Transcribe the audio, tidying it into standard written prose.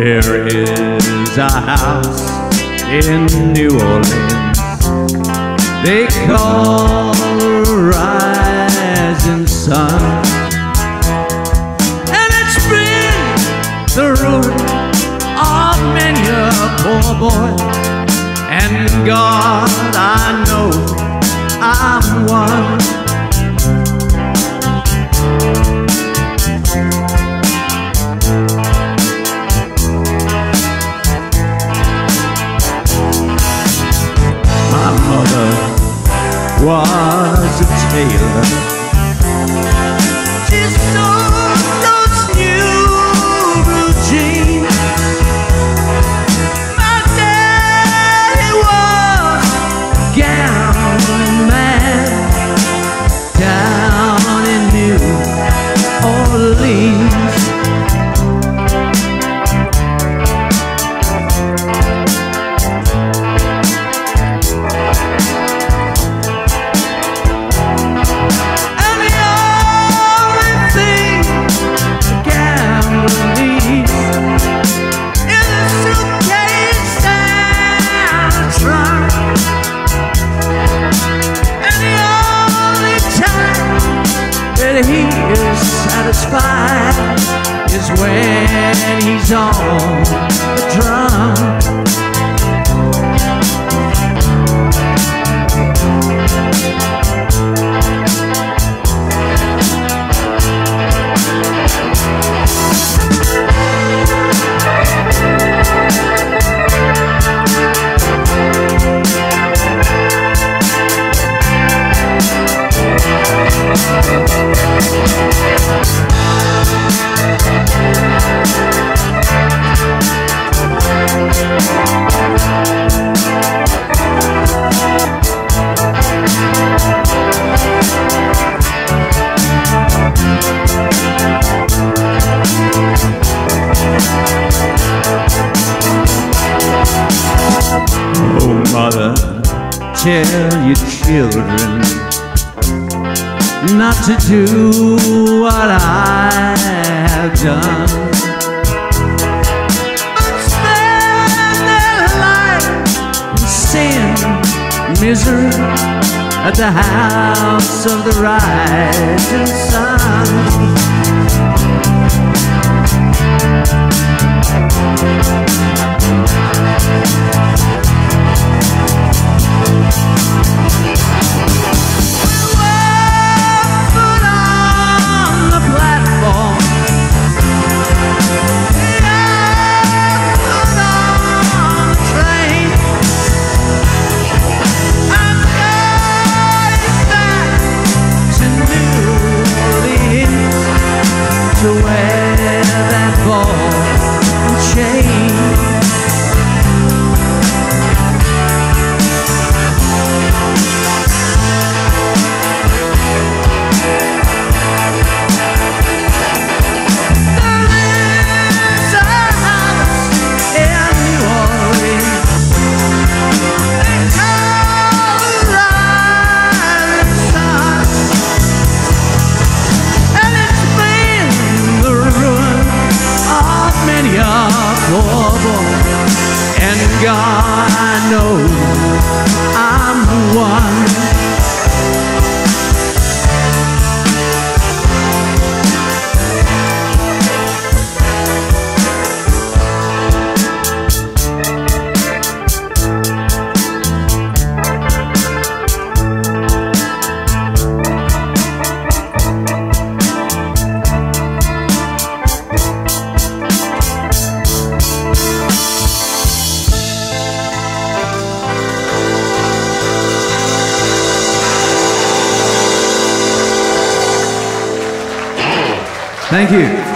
There is a house in New Orleans they call the rising sun, and it's been the ruin of many a poor boy. And God, I know I'm one. My mother was a tailor. She sewed those new blue jeans. My daddy was a gambling man down in New Orleans. He is satisfied is when he's on the drum. Oh, mother, tell your children not to do what I have done, but spend their life in sin, misery, at the house of the rising sun. To wear that ball and chain. There is a house in New Orleans they call the rising sun, and it's been the ruin of many a poor boy. And God, I know I'm the one. Thank you.